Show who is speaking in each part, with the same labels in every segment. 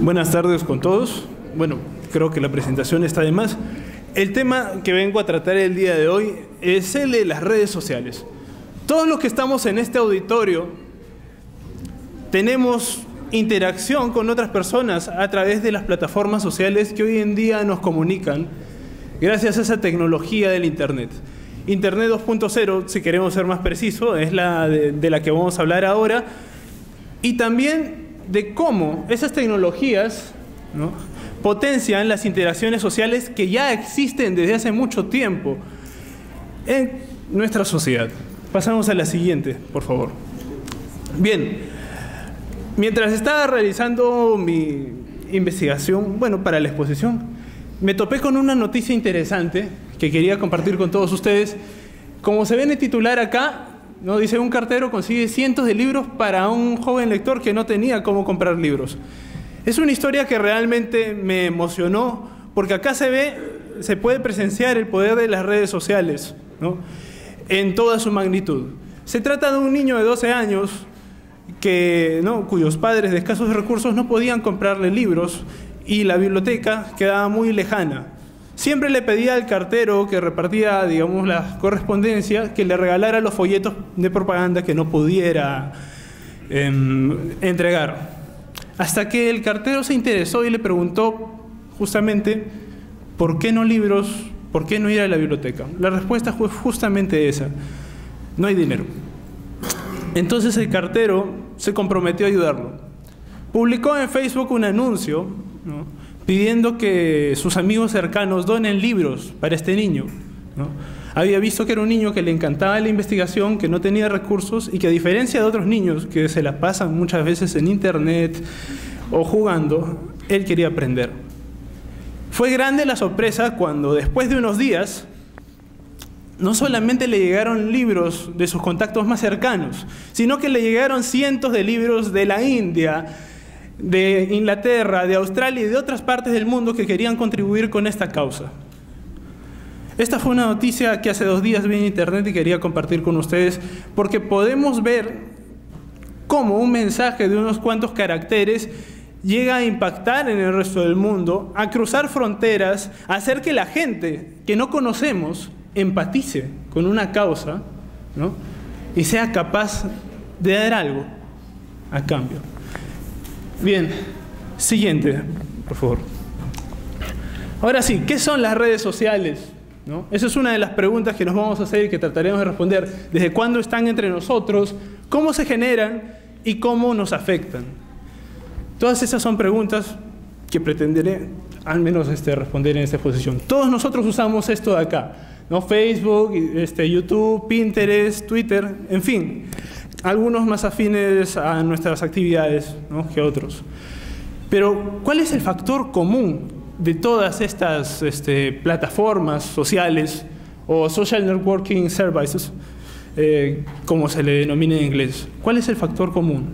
Speaker 1: Buenas tardes con todos. Bueno, creo que la presentación está de más. El tema que vengo a tratar el día de hoy es el de las redes sociales. Todos los que estamos en este auditorio tenemos interacción con otras personas a través de las plataformas sociales que hoy en día nos comunican gracias a esa tecnología del Internet. Internet 2.0, si queremos ser más preciso, es la de la que vamos a hablar ahora, y también de cómo esas tecnologías, ¿no?, potencian las interacciones sociales que ya existen desde hace mucho tiempo en nuestra sociedad. Pasamos a la siguiente, por favor. Bien, mientras estaba realizando mi investigación, para la exposición, me topé con una noticia interesante que quería compartir con todos ustedes. Como se ve en el titular acá, ¿no?, dice: un cartero consigue cientos de libros para un joven lector que no tenía cómo comprar libros. Es una historia que realmente me emocionó, porque acá se puede presenciar el poder de las redes sociales, ¿no?, en toda su magnitud. Se trata de un niño de 12 años cuyos padres de escasos recursos no podían comprarle libros y la biblioteca quedaba muy lejana. Siempre le pedía al cartero que repartía, la correspondencia, que le regalara los folletos de propaganda que no pudiera entregar. Hasta que el cartero se interesó y le preguntó justamente: ¿por qué no libros? ¿Por qué no ir a la biblioteca? La respuesta fue justamente esa: no hay dinero. Entonces el cartero se comprometió a ayudarlo. Publicó en Facebook un anuncio, ¿no?, pidiendo que sus amigos cercanos donen libros para este niño, ¿no? Había visto que era un niño que le encantaba la investigación, que no tenía recursos y que, a diferencia de otros niños que se la pasan muchas veces en Internet o jugando, él quería aprender. Fue grande la sorpresa cuando, después de unos días, no solamente le llegaron libros de sus contactos más cercanos, sino que le llegaron cientos de libros de la India, de Inglaterra, de Australia y de otras partes del mundo que querían contribuir con esta causa. Esta fue una noticia que hace 2 días vi en Internet y quería compartir con ustedes, porque podemos ver cómo un mensaje de unos cuantos caracteres llega a impactar en el resto del mundo, a cruzar fronteras, a hacer que la gente que no conocemos empatice con una causa, ¿no?, y sea capaz de dar algo a cambio. Bien, siguiente, por favor. Ahora sí, ¿qué son las redes sociales?, ¿no? Esa es una de las preguntas que nos vamos a hacer y que trataremos de responder. ¿Desde cuándo están entre nosotros? ¿Cómo se generan? ¿Y cómo nos afectan? Todas esas son preguntas que pretenderé al menos responder en esta exposición. Todos nosotros usamos esto de acá, ¿no? Facebook, YouTube, Pinterest, Twitter, en fin, algunos más afines a nuestras actividades, ¿no?, que otros. Pero, ¿cuál es el factor común de todas estas plataformas sociales o social networking services, como se le denomina en inglés? ¿Cuál es el factor común?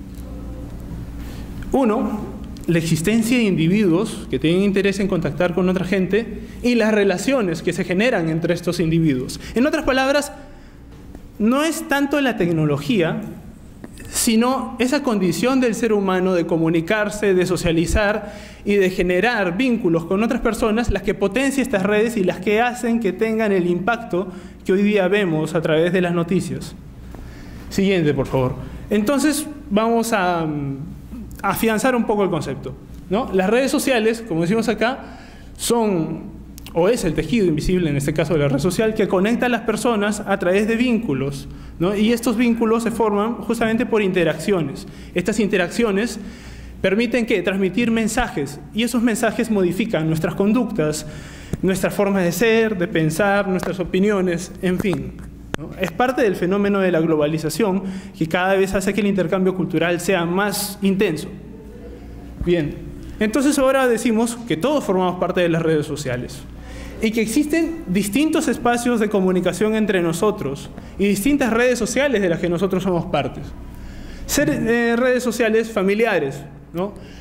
Speaker 1: Uno, la existencia de individuos que tienen interés en contactar con otra gente y las relaciones que se generan entre estos individuos. En otras palabras, no es tanto la tecnología, sino esa condición del ser humano de comunicarse, de socializar y de generar vínculos con otras personas, las que potencia estas redes y las que hacen que tengan el impacto que hoy día vemos a través de las noticias. Siguiente, por favor. Entonces, vamos a afianzar un poco el concepto, ¿no? Las redes sociales, como decimos acá, es el tejido invisible, en este caso de la red social, que conecta a las personas a través de vínculos, ¿no? Y estos vínculos se forman justamente por interacciones. Estas interacciones permiten transmitir mensajes, y esos mensajes modifican nuestras conductas, nuestras formas de ser, de pensar, nuestras opiniones, en fin, ¿no? Es parte del fenómeno de la globalización, que cada vez hace que el intercambio cultural sea más intenso. Bien, entonces ahora decimos que todos formamos parte de las redes sociales y que existen distintos espacios de comunicación entre nosotros y distintas redes sociales de las que nosotros somos partes. Redes sociales familiares, ¿no?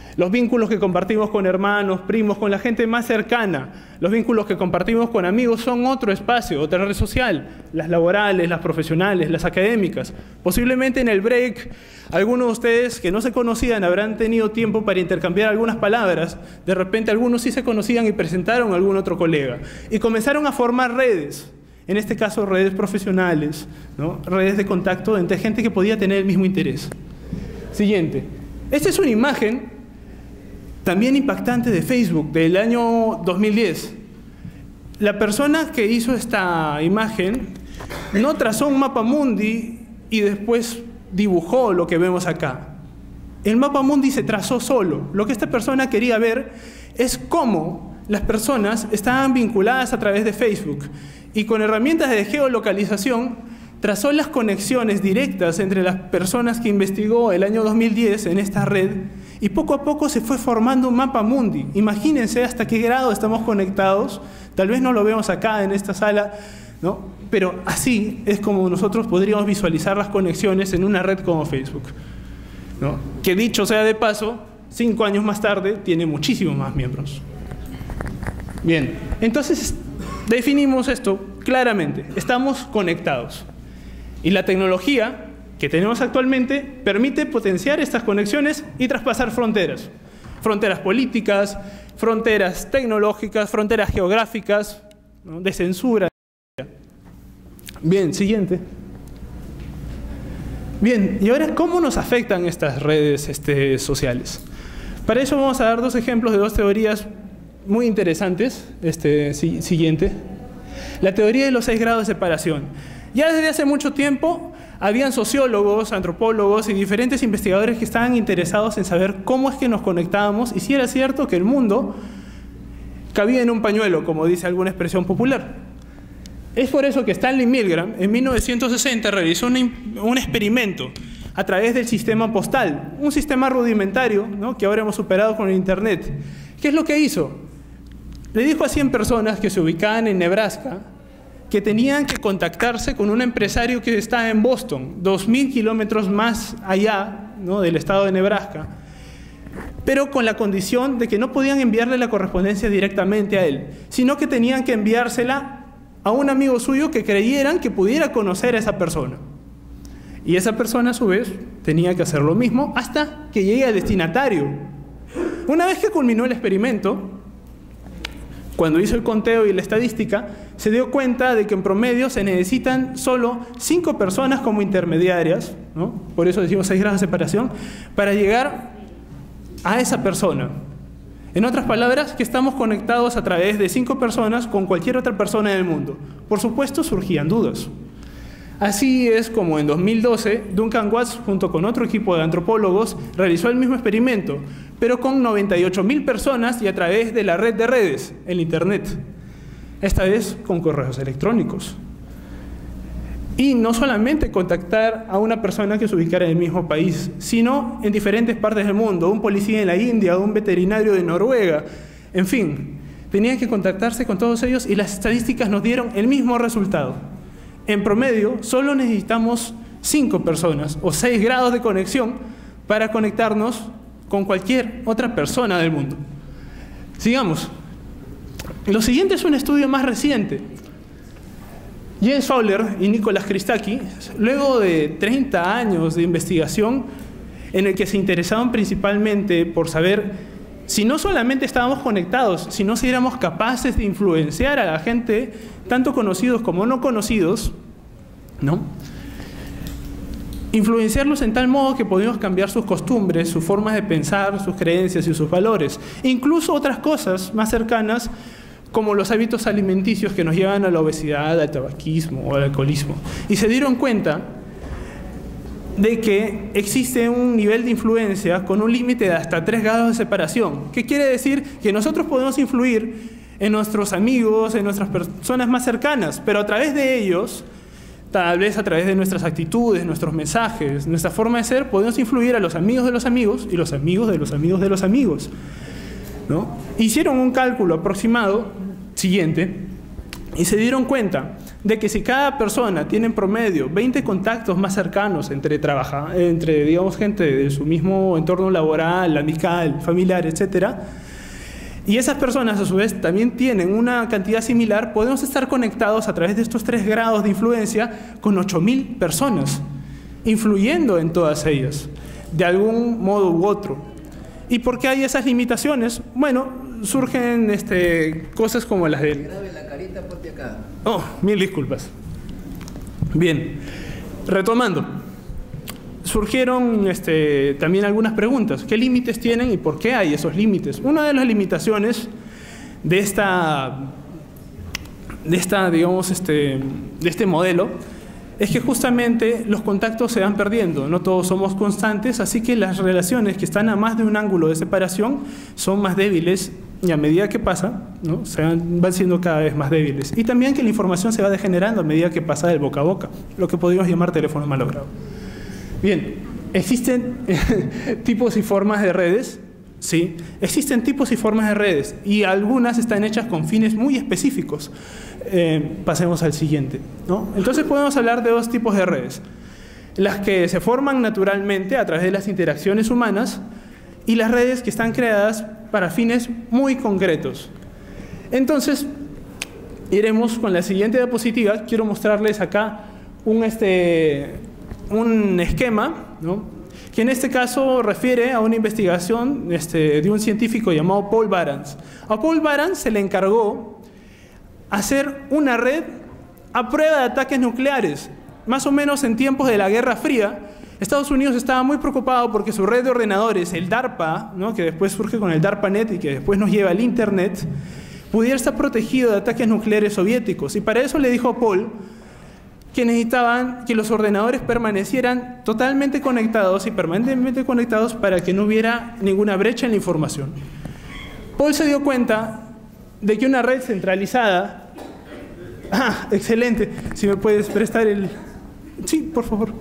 Speaker 1: Los vínculos que compartimos con hermanos, primos, con la gente más cercana, los vínculos que compartimos con amigos son otro espacio, otra red social. Las laborales, las profesionales, las académicas. Posiblemente en el break, algunos de ustedes que no se conocían habrán tenido tiempo para intercambiar algunas palabras. De repente algunos sí se conocían y presentaron a algún otro colega. Y comenzaron a formar redes. En este caso, redes profesionales, ¿no? Redes de contacto entre gente que podía tener el mismo interés. Siguiente. Esta es una imagen también impactante de Facebook, del año 2010. La persona que hizo esta imagen no trazó un mapa mundi y después dibujó lo que vemos acá. El mapa mundi se trazó solo. Lo que esta persona quería ver es cómo las personas estaban vinculadas a través de Facebook. Y con herramientas de geolocalización trazó las conexiones directas entre las personas que investigó el año 2010 en esta red. Y poco a poco se fue formando un mapa mundi. Imagínense hasta qué grado estamos conectados. Tal vez no lo vemos acá en esta sala, ¿no? Pero así es como nosotros podríamos visualizar las conexiones en una red como Facebook, ¿no? Que dicho sea de paso, 5 años más tarde tiene muchísimos más miembros. Bien, entonces definimos esto claramente. Estamos conectados. Y la tecnología que tenemos actualmente permite potenciar estas conexiones y traspasar fronteras. Fronteras políticas, fronteras tecnológicas, fronteras geográficas, ¿no? De censura. Bien, siguiente. Bien, y ahora, ¿cómo nos afectan estas redes sociales? Para eso vamos a dar 2 ejemplos de 2 teorías muy interesantes. Siguiente. La teoría de los 6 grados de separación. Ya desde hace mucho tiempo habían sociólogos, antropólogos y diferentes investigadores que estaban interesados en saber cómo es que nos conectábamos y si era cierto que el mundo cabía en un pañuelo, como dice alguna expresión popular. Es por eso que Stanley Milgram en 1960 realizó un experimento a través del sistema postal, un sistema rudimentario, ¿no? Que ahora hemos superado con el Internet. ¿Qué es lo que hizo? Le dijo a 100 personas que se ubicaban en Nebraska que tenían que contactarse con un empresario que está en Boston, 2.000 kilómetros más allá, ¿no? Del estado de Nebraska, pero con la condición de que no podían enviarle la correspondencia directamente a él, sino que tenían que enviársela a un amigo suyo que creyeran que pudiera conocer a esa persona. Y esa persona, a su vez, tenía que hacer lo mismo hasta que llegue al destinatario. Una vez que culminó el experimento, cuando hizo el conteo y la estadística, se dio cuenta de que en promedio se necesitan solo 5 personas como intermediarias, ¿no? Por eso decimos 6 grados de separación, para llegar a esa persona. En otras palabras, que estamos conectados a través de 5 personas con cualquier otra persona del mundo. Por supuesto, surgían dudas. Así es como en 2012, Duncan Watts, junto con otro equipo de antropólogos, realizó el mismo experimento, pero con 98.000 personas y a través de la red de redes, el Internet. Esta vez con correos electrónicos. Y no solamente contactar a una persona que se ubicara en el mismo país, sino en diferentes partes del mundo, un policía en la India, un veterinario de Noruega, en fin, tenían que contactarse con todos ellos y las estadísticas nos dieron el mismo resultado. En promedio, solo necesitamos 5 personas o 6 grados de conexión para conectarnos con cualquier otra persona del mundo. Sigamos. Lo siguiente es un estudio más reciente. James Fowler y Nicholas Christakis, luego de 30 años de investigación en el que se interesaban principalmente por saber si no solamente estábamos conectados, sino si éramos capaces de influenciar a la gente, tanto conocidos como no conocidos, ¿no? Influenciarlos en tal modo que podíamos cambiar sus costumbres, sus formas de pensar, sus creencias y sus valores. Incluso otras cosas más cercanas, como los hábitos alimenticios que nos llevan a la obesidad, al tabaquismo o al alcoholismo. Y se dieron cuenta de que existe un nivel de influencia con un límite de hasta 3 grados de separación. ¿Qué quiere decir? Que nosotros podemos influir en nuestros amigos, en nuestras personas más cercanas, pero a través de ellos, tal vez a través de nuestras actitudes, nuestros mensajes, nuestra forma de ser, podemos influir a los amigos de los amigos y los amigos de los amigos de los amigos, ¿no? Hicieron un cálculo aproximado, siguiente, y se dieron cuenta de que si cada persona tiene en promedio 20 contactos más cercanos entre digamos, gente de su mismo entorno laboral, amical, familiar, etcétera, y esas personas a su vez también tienen una cantidad similar, podemos estar conectados a través de estos 3 grados de influencia con 8.000 personas, influyendo en todas ellas, de algún modo u otro. ¿Y por qué hay esas limitaciones? Bueno, surgen cosas como las del...
Speaker 2: Grabe la carita, ponte acá.
Speaker 1: Oh, 1000 disculpas. Bien, retomando. Surgieron también algunas preguntas. ¿Qué límites tienen y por qué hay esos límites? Una de las limitaciones de este modelo es que justamente los contactos se van perdiendo, no todos somos constantes, así que las relaciones que están a más de un ángulo de separación son más débiles y a medida que pasa, ¿no? van siendo cada vez más débiles. Y también que la información se va degenerando a medida que pasa del boca a boca, lo que podríamos llamar teléfono malogrado. Bien, ¿existen tipos y formas de redes? Sí, existen tipos y formas de redes y algunas están hechas con fines muy específicos. Pasemos al siguiente, ¿no? Entonces podemos hablar de 2 tipos de redes. Las que se forman naturalmente a través de las interacciones humanas y las redes que están creadas para fines muy concretos. Entonces, iremos con la siguiente diapositiva. Quiero mostrarles acá un esquema, ¿no? Que en este caso refiere a una investigación de un científico llamado Paul Barans. A Paul Barans se le encargó hacer una red a prueba de ataques nucleares. Más o menos en tiempos de la Guerra Fría, Estados Unidos estaba muy preocupado porque su red de ordenadores, el DARPA, ¿no? Que después surge con el DARPANET y que después nos lleva al Internet, pudiera estar protegido de ataques nucleares soviéticos. Y para eso le dijo a Paul que necesitaban que los ordenadores permanecieran totalmente conectados y permanentemente conectados para que no hubiera ninguna brecha en la información. Paul se dio cuenta de que una red centralizada... ¡Ah, excelente! Si me puedes prestar el... Sí, por favor.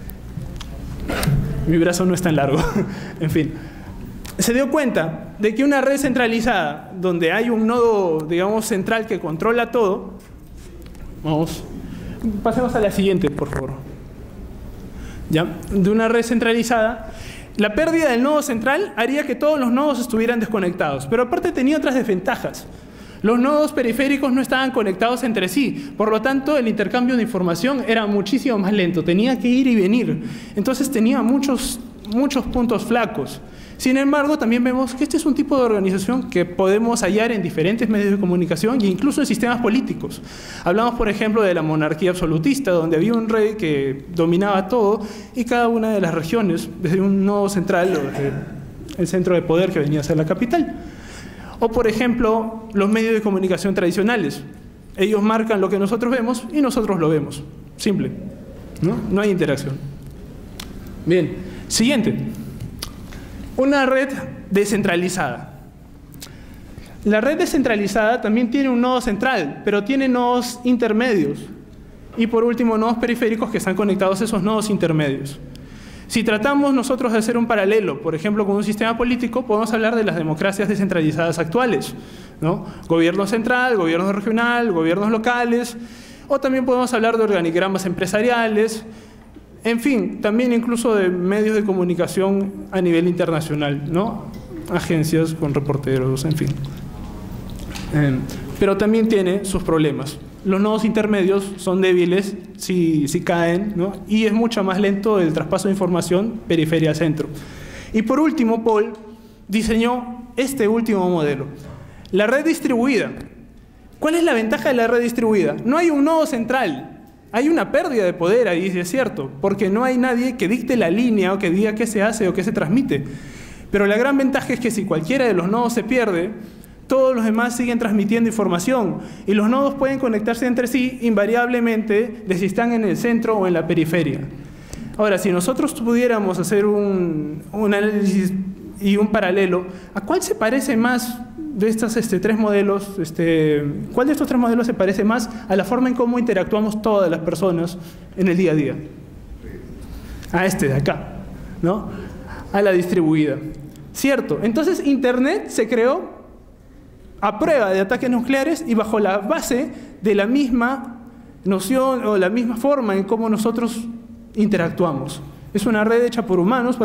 Speaker 1: Mi brazo no es tan largo. En fin. Se dio cuenta de que una red centralizada, donde hay un nodo, digamos, central que controla todo... Pasemos a la siguiente, por favor. ¿Ya? De una red centralizada, la pérdida del nodo central haría que todos los nodos estuvieran desconectados, pero aparte tenía otras desventajas. Los nodos periféricos no estaban conectados entre sí, por lo tanto el intercambio de información era muchísimo más lento, tenía que ir y venir. Entonces tenía muchos puntos flacos. Sin embargo, también vemos que este es un tipo de organización que podemos hallar en diferentes medios de comunicación e incluso en sistemas políticos. Hablamos, por ejemplo, de la monarquía absolutista, donde había un rey que dominaba todo y cada una de las regiones, desde un nodo central o desde el centro de poder que venía a ser la capital. O, por ejemplo, los medios de comunicación tradicionales. Ellos marcan lo que nosotros vemos y nosotros lo vemos. Simple, ¿no? No hay interacción. Bien, siguiente. Una red descentralizada. La red descentralizada también tiene un nodo central, pero tiene nodos intermedios. Y por último, nodos periféricos que están conectados a esos nodos intermedios. Si tratamos nosotros de hacer un paralelo, por ejemplo, con un sistema político, podemos hablar de las democracias descentralizadas actuales, ¿no? Gobierno central, gobierno regional, gobiernos locales, o también podemos hablar de organigramas empresariales, en fin, también incluso de medios de comunicación a nivel internacional, ¿no? Agencias con reporteros, en fin. Pero también tiene sus problemas. Los nodos intermedios son débiles si caen, ¿no? Y es mucho más lento el traspaso de información periferia-centro. Y por último, Paul diseñó este último modelo, la red distribuida. ¿Cuál es la ventaja de la red distribuida? No hay un nodo central. Hay una pérdida de poder ahí, es cierto, porque no hay nadie que dicte la línea o que diga qué se hace o qué se transmite. Pero la gran ventaja es que si cualquiera de los nodos se pierde, todos los demás siguen transmitiendo información y los nodos pueden conectarse entre sí invariablemente de si están en el centro o en la periferia. Ahora, si nosotros pudiéramos hacer un análisis y un paralelo, ¿a cuál se parece más de estos 3 modelos? ¿Cuál de estos 3 modelos se parece más a la forma en cómo interactuamos todas las personas en el día a día? A este de acá, ¿no? A la distribuida. Cierto. Entonces, Internet se creó a prueba de ataques nucleares y bajo la base de la misma noción o la misma forma en cómo nosotros interactuamos. Es una red hecha por humanos,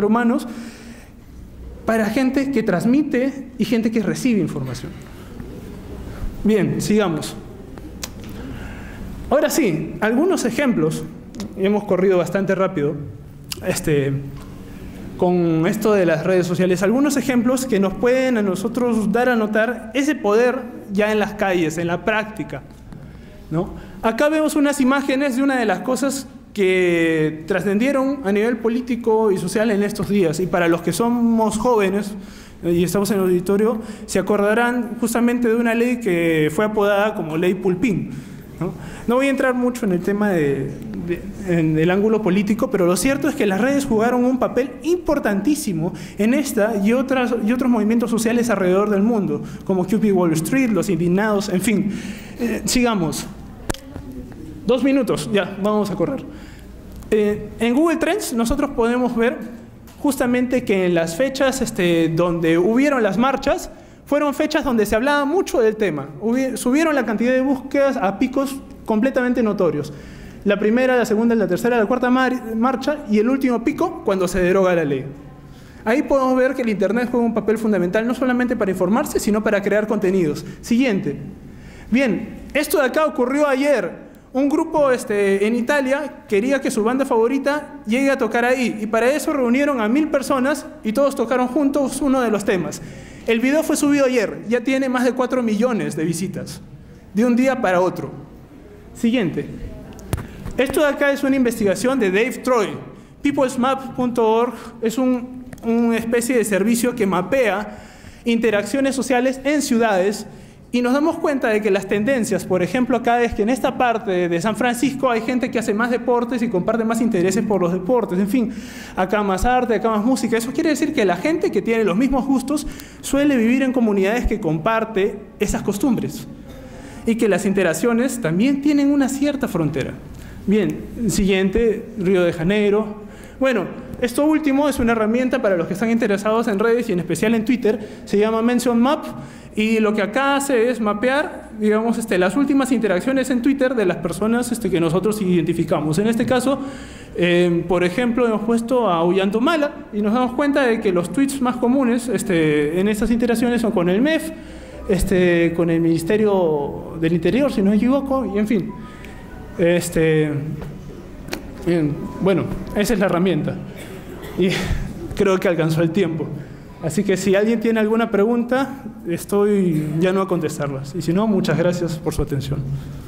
Speaker 1: para gente que transmite y gente que recibe información. Bien, sigamos. Ahora sí, algunos ejemplos. Hemos corrido bastante rápido con esto de las redes sociales. Algunos ejemplos que nos pueden a nosotros dar a notar ese poder ya en las calles, en la práctica, ¿no? Acá vemos unas imágenes de una de las cosas que trascendieron a nivel político y social en estos días. Y para los que somos jóvenes y estamos en el auditorio, se acordarán justamente de una ley que fue apodada como Ley Pulpín, ¿no? No voy a entrar mucho en el tema en el ángulo político, pero lo cierto es que las redes jugaron un papel importantísimo en esta y otros movimientos sociales alrededor del mundo, como Occupy Wall Street, los indignados, en fin. Sigamos. 2 minutos, ya, vamos a correr. En Google Trends nosotros podemos ver justamente que en las fechas donde hubieron las marchas, fueron fechas donde se hablaba mucho del tema. Subieron la cantidad de búsquedas a picos completamente notorios. La primera, la segunda, la tercera, la cuarta marcha y el último pico cuando se deroga la ley. Ahí podemos ver que el Internet juega un papel fundamental no solamente para informarse, sino para crear contenidos. Siguiente. Bien, esto de acá ocurrió ayer. Un grupo en Italia quería que su banda favorita llegue a tocar ahí y para eso reunieron a 1000 personas y todos tocaron juntos uno de los temas. El video fue subido ayer, ya tiene más de 4 millones de visitas, de un día para otro. Siguiente. Esto de acá es una investigación de Dave Troy. Peoplesmap.org es una especie de servicio que mapea interacciones sociales en ciudades y nos damos cuenta de que las tendencias, por ejemplo, acá es que en esta parte de San Francisco hay gente que hace más deportes y comparte más intereses por los deportes. En fin, acá más arte, acá más música. Eso quiere decir que la gente que tiene los mismos gustos suele vivir en comunidades que comparte esas costumbres y que las interacciones también tienen una cierta frontera. Bien, siguiente, Río de Janeiro. Bueno, esto último es una herramienta para los que están interesados en redes y en especial en Twitter. Se llama Mention Map y lo que acá hace es mapear, digamos, las últimas interacciones en Twitter de las personas que nosotros identificamos. En este caso, por ejemplo, hemos puesto a Ollantaytamala y nos damos cuenta de que los tweets más comunes en estas interacciones son con el MEF, con el Ministerio del Interior, si no me equivoco, y en fin. Bueno, esa es la herramienta y creo que alcanzó el tiempo, así que si alguien tiene alguna pregunta estoy ya no a contestarlas y si no, muchas gracias por su atención.